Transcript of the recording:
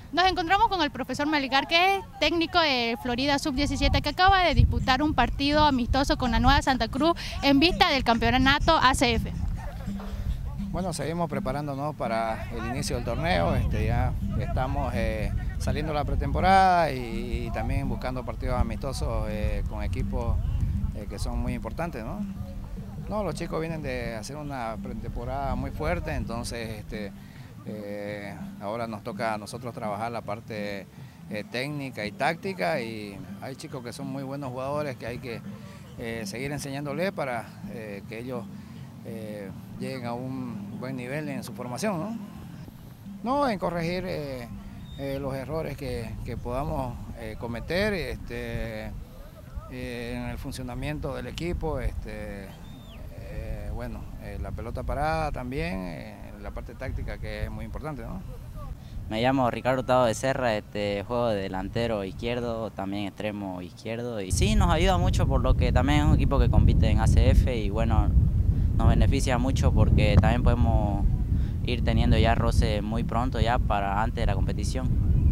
Nos encontramos con el profesor Melgar, que es técnico de Florida Sub-17, que acaba de disputar un partido amistoso con la Nueva Santa Cruz en vista del campeonato ACF. Bueno, seguimos preparándonos para el inicio del torneo, ya estamos saliendo de la pretemporada y también buscando partidos amistosos con equipos que son muy importantes, ¿no? No, los chicos vienen de hacer una pretemporada muy fuerte, entonces ahora nos toca a nosotros trabajar la parte técnica y táctica, y hay chicos que son muy buenos jugadores que hay que seguir enseñándoles para que ellos lleguen a un buen nivel en su formación, ¿no? No, en corregir los errores que podamos cometer en el funcionamiento del equipo, bueno, la pelota parada también, la parte táctica, que es muy importante, ¿no? Me llamo Ricardo Hurtado de Serra, juego de delantero izquierdo, también extremo izquierdo, y sí, nos ayuda mucho por lo que también es un equipo que compite en ACF y bueno, nos beneficia mucho porque también podemos ir teniendo ya roce muy pronto ya para antes de la competición.